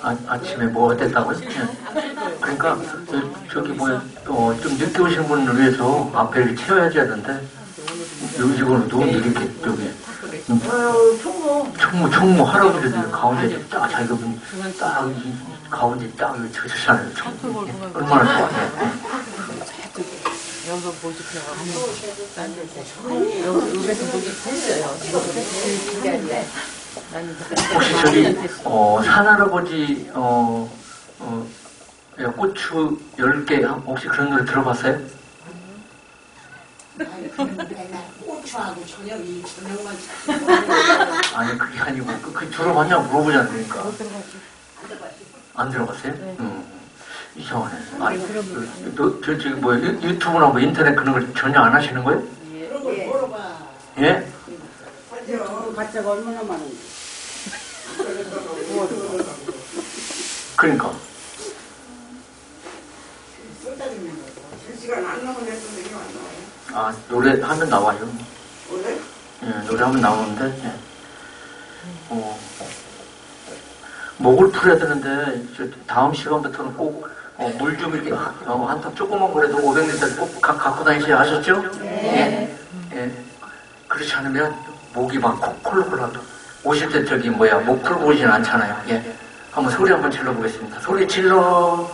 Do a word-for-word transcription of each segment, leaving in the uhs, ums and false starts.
아, 아침에 뭐 어땠다고요? 예. 그러니까 저, 저기 뭐야 어, 좀 늦게 오시는 분을 위해서 앞에 채워야지 하던데 이거는 너무 이렇게 저기 음, 총무 총무 할아버지들 가운데 딱 자기가 딱 가운데 딱 저저잖아요. 얼마나 좋아해. 여기서 모집해가지고 여기서 모집했어요. 혹시 저기 어, 산할아버지 어, 어, 고추 열 개 혹시 그런 노래 들어봤어요? 고추하고 저녁이 저녁만 아니 그게 아니고 그, 그 들어봤냐고 물어보잖아요. 그러니까 안 들어봤어요? 네. 음. 이상하네. 아니, 그, 너, 저, 저기, 뭐, 유, 유튜브나 뭐 인터넷 그런 걸 전혀 안 하시는 거예요? 그런 걸 물어봐. 예? 가짜가 얼마나 많은데. 그러니까. 쏟아지는 거죠. 실시간 안 나오는 애들도 이거 안 나와요. 아, 노래 하면 나와요. 원래? 예, 노래 하면 나오는데, 예. 어, 목을 풀어야 되는데, 저 다음 시간부터는 꼭, 어, 물 좀 이렇게, 어, 한턱 조그만 거라도 오백 리터 꼭 가, 갖고 다니셔야 하셨죠? 네. 예. 예. 그렇지 않으면 목이 막 콜록콜록 오실 때 저기 뭐야, 목 풀고 오지는 않잖아요. 예. 한번 소리 한번 질러보겠습니다. 소리 질러.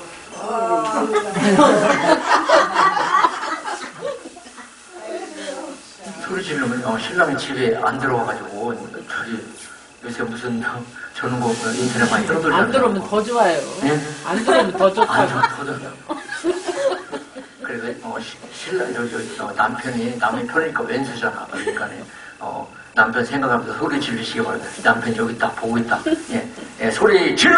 소리 지르면 어, 신랑이 집에 안 들어와가지고 저기 요새 무슨 저는 거 인터넷 많이 떠들잖아요. 안 들어오면 더 좋아요. 예? 안 들어오면 더 좋다고. 안 들어오면 더 좋아요. 그래서 어, 시, 신랑 저, 저, 어, 남편이 남의 편이니까 왼수잖아. 그러니까 어, 남편 생각하면서 소리 지르시기 바랍니다. 남편 여기 딱 보고 있다. 예, 예 소리 질러!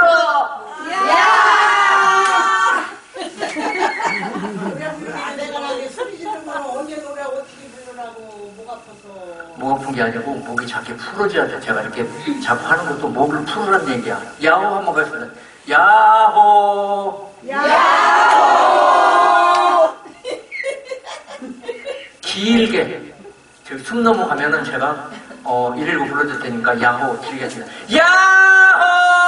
내가 소리 지르는 거는 언제 노래하고 어떻게 부르라고 목 아파서. 목 아픈 게 아니고 목이 자꾸 풀어져야죠. 제가 이렇게 자꾸 하는 것도 목을 풀으라는 얘기야. 야호 한번 가겠습니다. 야호! 야호! 길게. 저기 숨 넘어가면은 제가 어, 일일구 불러줄 테니까 야호! 길게 하시면 야호!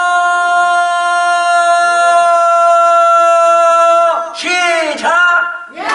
시작!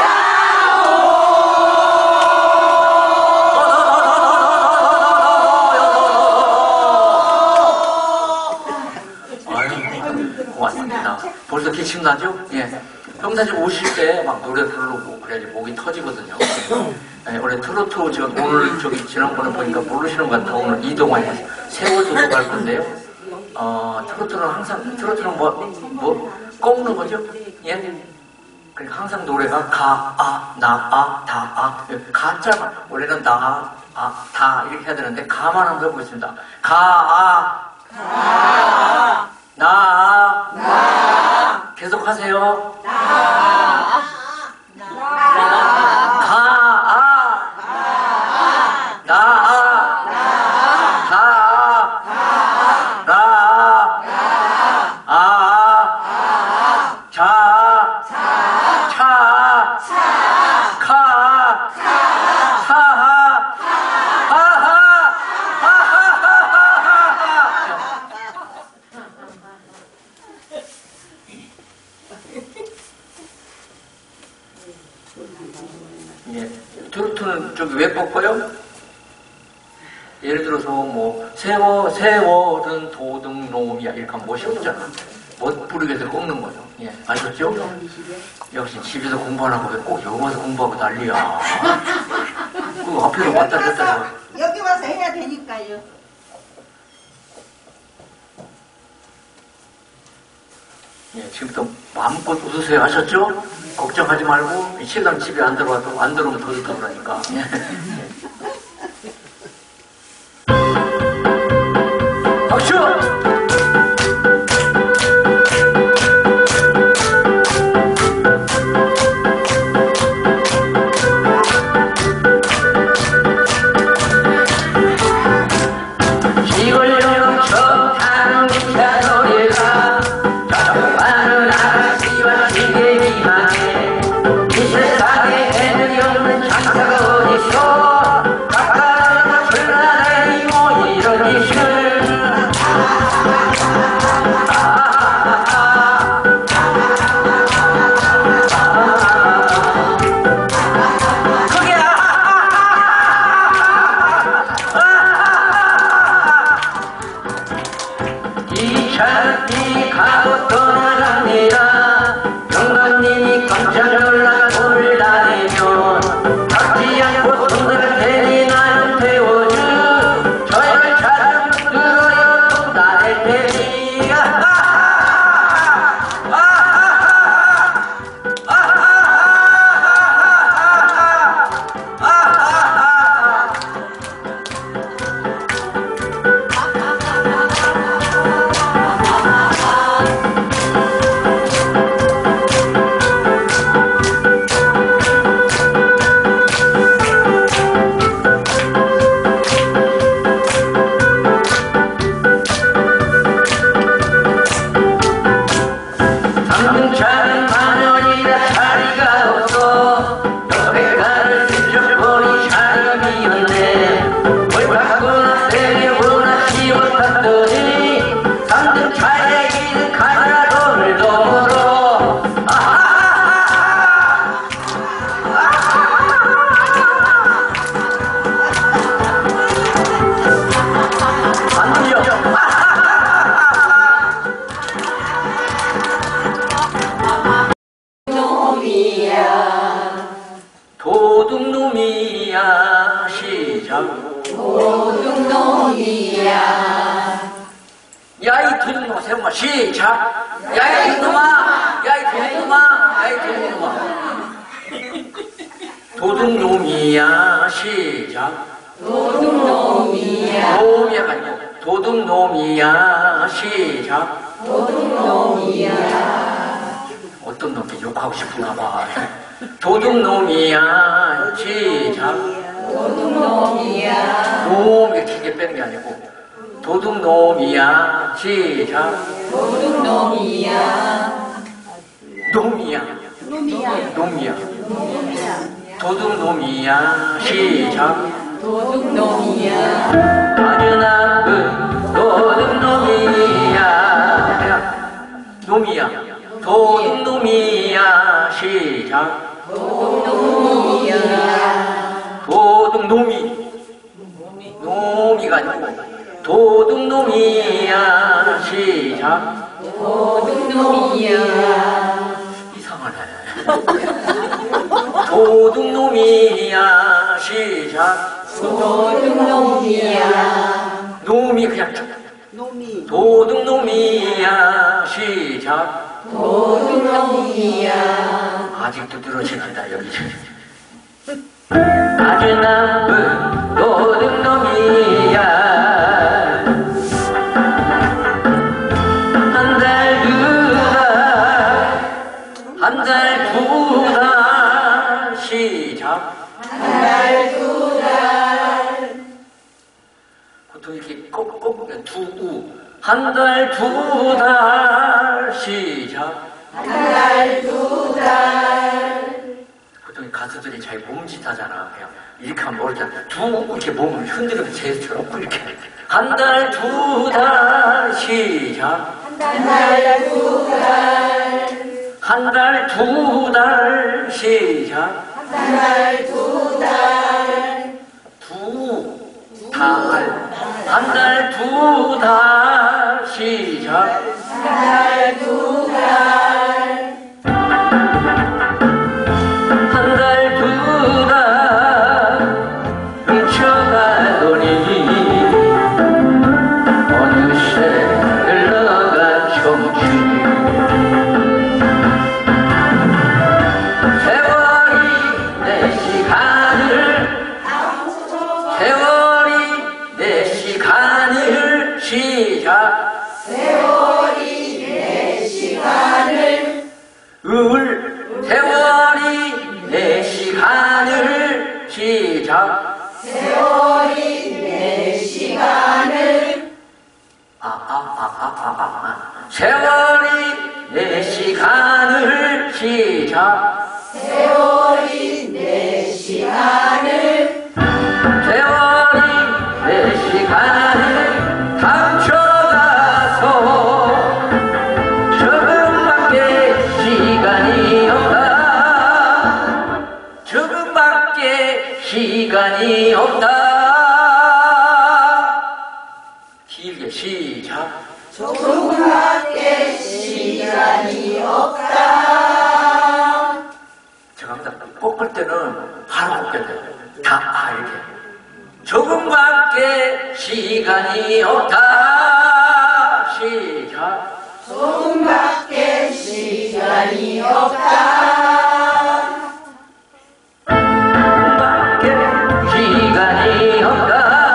고맙습니다. 벌써 기침 나죠? 예. 평상시 오실 때 막 노래 부르고 그래야지 목이 터지거든요. 예, 원래 트로트 지금 오늘 저기 지난번에 보니까 모르시는 것 같아. 오늘 이동환이 세월도로 갈 건데요. 어, 트로트는 항상, 트로트는 뭐, 뭐, 꺾는 거죠? 예? 그러니까 항상 노래가 가, 아, 나, 아, 다, 아. 가자. 원래는 나, 아, 다 이렇게 해야 되는데 가만 한번 해보겠습니다. 가, 아. 가. 나, 나, 계속 하세요. 나, 나, 가, 아, 나, 나, 가, 나, 아, 자, 차, 카, 하하, 하하, 예, 트로트는 저기 왜 꺾어요? 예를 들어서 뭐 세월 세월은 도둑놈이야 이렇게 하면 멋이 없잖아. 못 부르게 해서 꺾는 거죠. 예, 아셨죠? 역시 집에서 공부 안 하고 왜 꼭 여기 와서 공부하고 난리야. 그 앞에서 왔다 갔다 해서 여기 와서 해야 되니까요. 예, 지금부터 마음껏 웃으세요. 하셨죠? 걱정하지 말고 신랑 집에 안 들어와도 안 들어오면 더 좋다고 그러니까. 예. 박수! 이걸 영청 타는 기차 소리가 자전거하는 아가씨와 시계 기만해 이 세상에 애들이 없는 장사가 어딨어 시차이 가고 떠나갑니다. 영감님이 깜짝 놀라 올라내면 닿지 않고 손들을 대니 나는 태워주 저를 찾아 들어요 또 나를 대니 당근차는 만원이라 자리가 없어 옆에가를 뒤져보니 자리가 비었네 뭘 바꾸나 때려보나 씌워탔더니 당근차에 있는 가나돈을 넘어서 안 들려 도둑놈이야 시작 도둑놈이야. 야이 도둑놈아 세웅아 시작 야이 도둑놈아 야이 도둑놈아 야이 도둑놈아 도둑놈이야 시작 도둑놈이야. 놈이야가 아니고 도둑놈이야 시작 도둑놈이야. 어떤 놈께 욕하고 싶은가 봐 도둑놈이야 시작 도둑놈이야. 놈 이렇게 길게 빼는 게 아니고 도둑놈이야 시작 도둑놈이야. 놈이야 놈이야. 놈이야 도둑놈이야 시작 도둑놈이야. 아주 나쁜 도둑놈이야 놈이야 도둑놈이야 시작 도둑놈이야. 도둑놈이 놈이가 아니고 도둑놈이야 시작 도둑놈이야. 이상하네 도둑놈이야 시작 도둑놈이야. 놈이 그냥 놈이 도둑놈이야 시작 도둑놈이야. 아직도 들어지는다 여기 아주 나쁜 도둑놈이야 한 달 두 달 한 달 두 달 시작 한 달 두 달. 보통 이렇게 꼭꼭 두우 한 달 두 달 시작 한 달 두 달. 보통 가수들이 자기 몸짓하잖아. 그냥 이렇게 하면 모르잖아. 두 이렇게 몸을 흔들으면 제스처럼 이렇게 한 달 두 달 시작 한 달 두 달. 한 달 두 달 시작 한 달 두 달. 두 달 한 달 두 달 시작 한 달 두 달. 한 달 두 달 훔쳐가더니 어느새 흘러간 청춘 세월이 내 시간을 세월이 내 시간을 시작 세월이 내 시간을. 을 세월이 내 시간을 시작 세월이 내 시간을. 아아아아아아 세월이 내 시간을 시작 세월이 내 시간을. 세월이 내 시간을 감춰가서 조금밖에 시간이 없다 조금밖에 시간이 없다 길게 시작 조금 조금밖에 시간이 없다. 제가 항상 꺾을 때는 바로 꺾게 돼요. 다 아, 이렇게. 조금밖에 시간이 없다. 시작. 조금밖에 시간이 없다. 조금밖에 시간이 없다.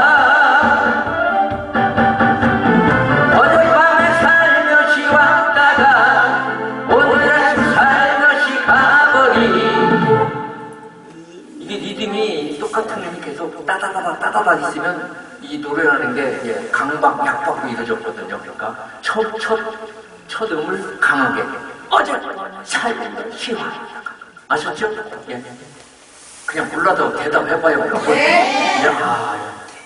어젯밤에 살며시 왔다가 오늘 아침 살며시 가버린 이게 리듬이 똑같은 림이 계속 따다다다 따다다 있으면 이 노래라는 게 예, 강박 약박으로 이루어졌거든요. 그러니까 첫, 첫, 첫 음을 강하게 어제 살며시 왔다가 아셨죠? 예. 그냥 몰라도 대답해봐요. 네. 야.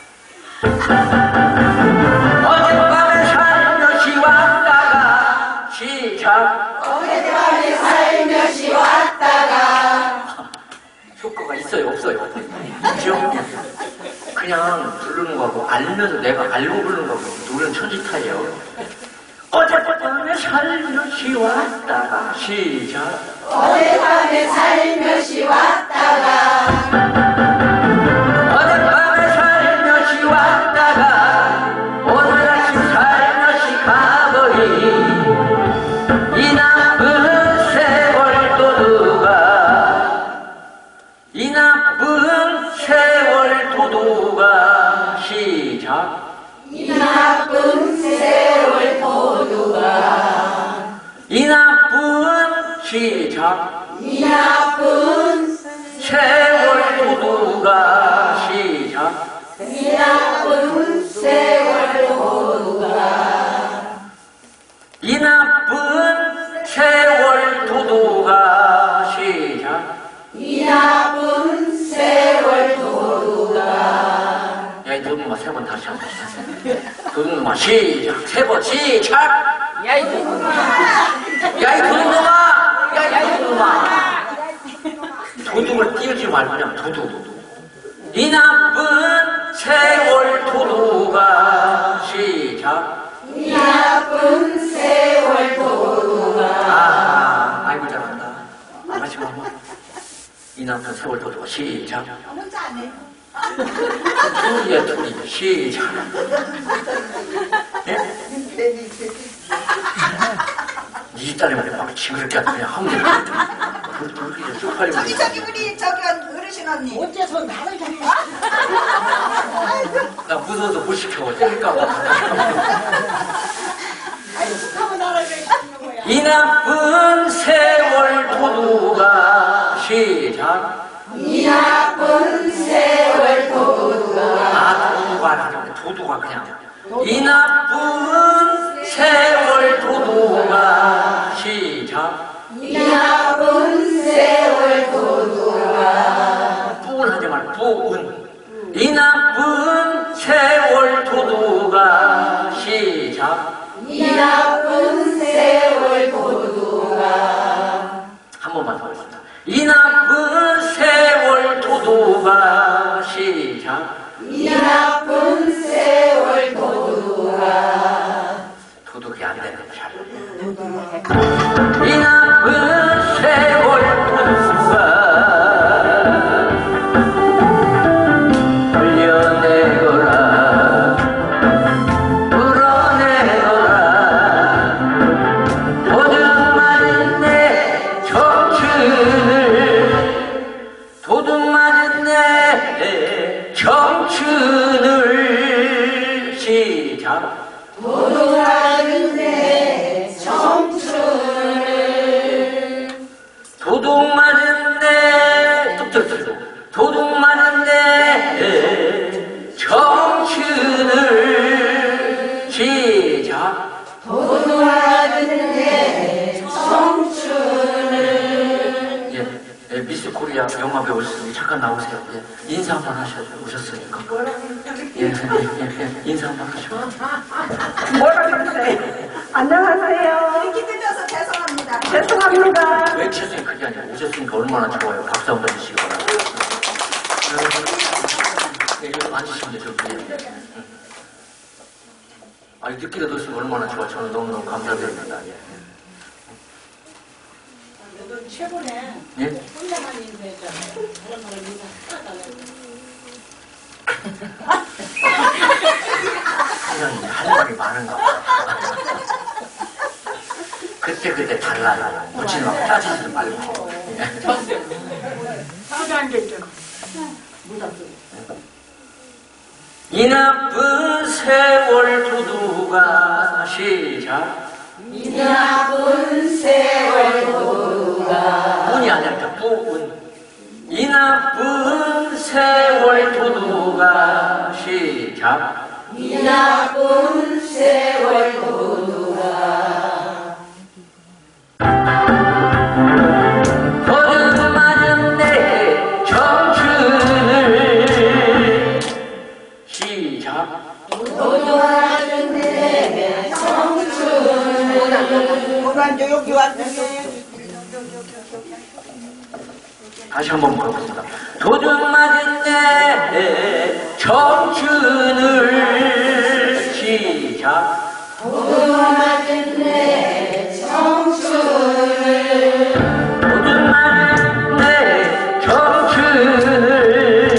어젯밤에 살며시 왔다가 시작. 어젯밤에 살며시 왔다가 효과가 있어요, 없어요? 그죠? 그냥 부르는 거하고 알면서 내가 알고 부르는 거하고 노래는 천지타예요. 어젯밤에 살며시 왔다가 시작. 어젯밤에 살며시 왔다가 어젯밤에 살며시 왔다가 오늘 아침 살며시 가버린 이 나쁜 세월도 누가 이 나쁜 세월도 누가 시작. 이 나쁜 세월 도둑아 이 나쁜 시작. 이 나쁜 세월도 누가 시작. 이 나쁜 세월 도둑아 이 나쁜 세월 도둑아 시작. 이 나쁜 세월 도둑아 야, 이 도둑마 세 번 다시 한번. 도둑마 시작. 세 번 시작. 야, 이 도둑아. 야, 이 도둑놈아! 야, 이 도둑놈아! 도둑을 띄우지 말고 그냥 도둑. 이 나쁜 세월 도둑아 시작. 이 나쁜 세월 도둑아 아, 아이고 잘한다. 마지막 한번. 이 나쁜 세월 도둑아 시작. 혼자 안 해. 둘이야 둘이 시작. 예? 니 딸이 말이야 막 징그럽게 하면 그냥 하면 돼. 그렇게 이제 쪽팔리고 저기 저기 우리 저기 어르신 언니 어째서 나를 잡냐? 나 무서워서 못 시켜. 때릴까봐. 아니 축하하면 나를 왜 잡는 거야? 이 나쁜 세월 도둑아 시작. 이 나쁜 세월 도둑아 아 도둑아 하자면 도둑아 그냥. 이 나쁜 세월 도둑아 시작. 이 나쁜 세월 도둑아 뿌은 하지 말고 뿌은. 이 나쁜 세월 도둑아 시작. 이 나쁜 세월 도둑아 한 번만 더 하겠습니다. 이 나쁜 세월 도둑아 시작. 이 나쁜 세월 도둑아 도둑이 안 되는 잘. 이 나쁜 세월 도둑아 흘려내거라 불어내거라 도둑 맞은 내 청춘을 도둑 맞은 내 청춘을 시작. 도둑맞은 내 청춘을 도둑 맞은 내 뚝뚝뚝 도둑 맞은 내 청춘을 시작. 도둑맞은 내 청춘을 예, 예, 미스 코리아 영화 배우셨으니 잠깐 나오세요. 예, 인사 한번 하셔 오셨으니까. 예, 예, 예, 예, 인사 한번 하시고. 뭐라 그러세요? 안녕하세요. 이렇게 들려서 죄송합니다. 죄송합니다. 외치수는 그게 아니라 오셨으니까 얼마나 좋아요. 박수 한번 주시기 바랍니다. 네, 여기 앉으시면 돼요. 저기. 아니, 듣기라도 있으면 얼마나 좋아. 저는 너무너무 감사드립니다. 예. 너 최근에 예? 혼자만 인사했잖아요. 그런 거를 인사 하다가 할 말이 많은가 봐. 그때 그때 달라요. 굳이 막 따지지도 말고. 예. 이 나쁜 세월 도두가 시작. 이 나쁜 세월 도두가 운이 아니라 뿌운. 이 나쁜 세월 도두가 시작. 이 나쁜 세월 도두가 거듭맞은 내 청춘을 시작. 도둑맞은 내 청춘을 고관저 여기 왔는데 다시 한번 물어보겠습니다. 도둑맞은 내 청춘을 시작. 도둑맞은 내 청춘을 도둑맞은 내 청춘을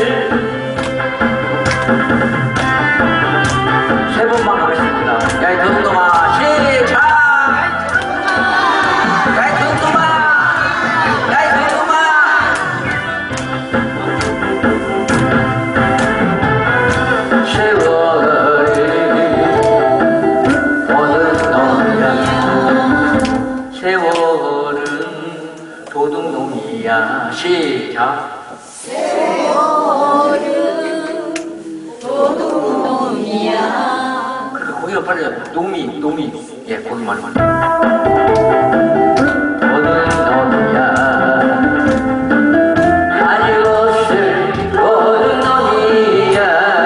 세 번만 하겠습니다. 야이 도둑놈아 시작. 야이 도둑놈아 야이 도둑놈아 세월이 오는 놈이야. 세월은 도둑놈이야. 시작. 세월은 도둑놈이야 그러니까 거기가 빨리 놈이 놈이 예 거기 말만 도둑놈이야. 아직 없을 도둑놈이야.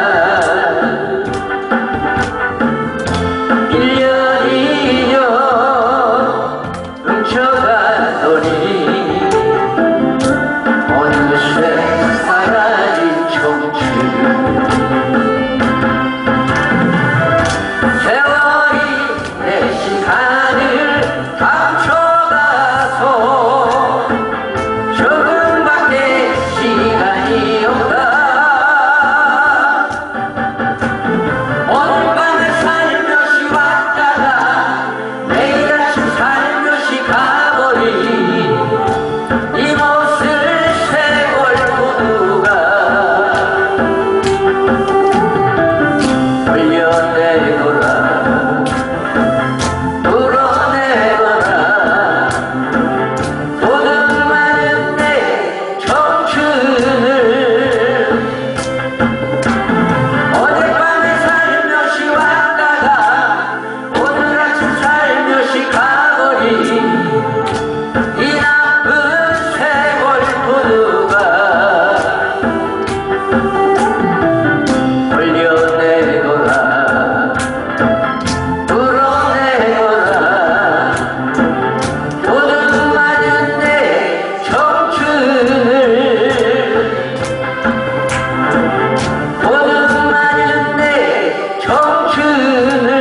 일 년 이 년 훔쳐가더니 어느새 사라진 청춘. 세월이 내 시간을 감춰가서 조금밖에 시간이 없다. 오늘 밤에 살며시 왔다가 내일 아침 살며시 가버린 이 못을 세월 모두가 흘려내거라 불어내거라. 도둑맞은 내 청춘을 어젯밤에 살며시 왔다가 오늘 아침 살며시 가버린 이 나쁜 세월 도둑아 흘려내거라 불어내거라. 도둑맞은 내 청춘을 도둑맞은 내 청춘을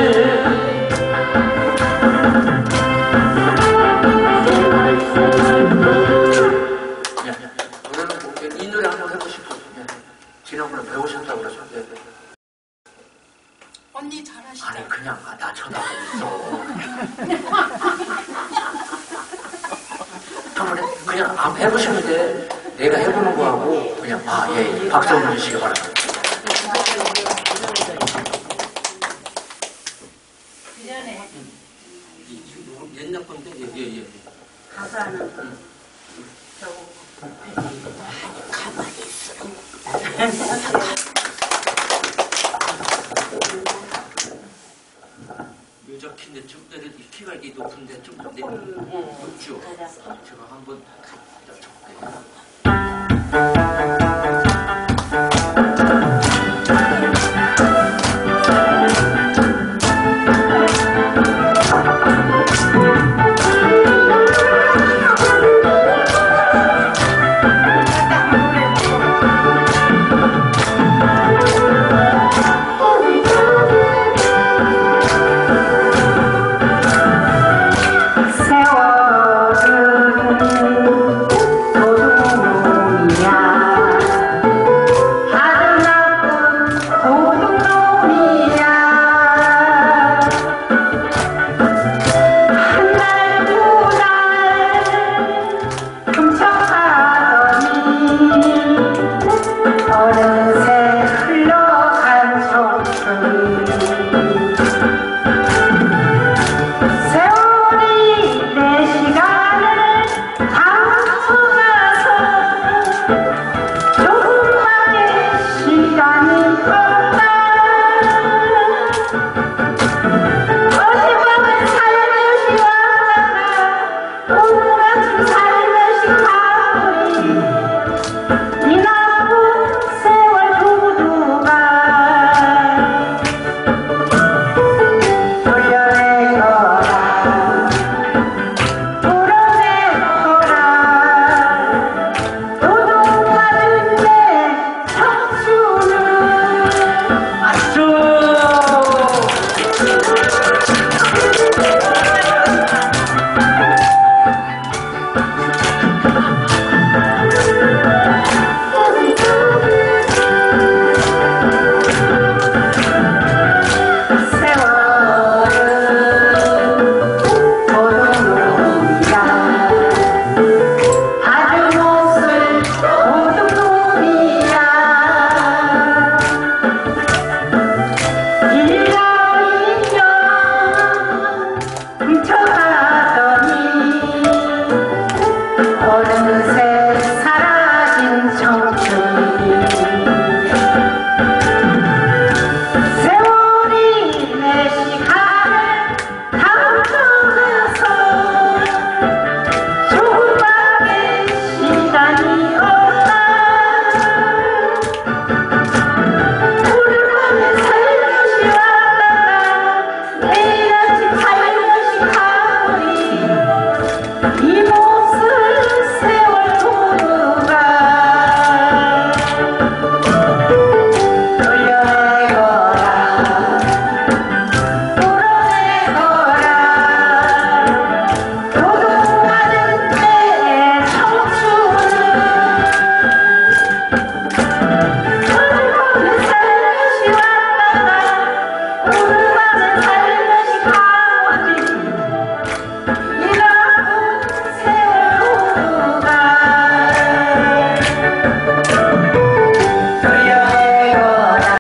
야, 노래는 뭐, 이 노래 한번 해보고 싶어. 예. 지난번에 배우셨다고 그러죠. 예. 언니 잘하시죠? 아니 그냥 아, 나 쳐다보고 있어. 한번 해- 그냥 안 해보시면 돼. 내가 해보는 거하고 그냥 아예 예, 박수 한번 주시기 바랍니다. 옛날 건데 예예 예. 가사는 여자 키인데 좀 내려 키가 이렇게 높은데 좀 내, 높죠. 제가 한번 여쭤볼게요.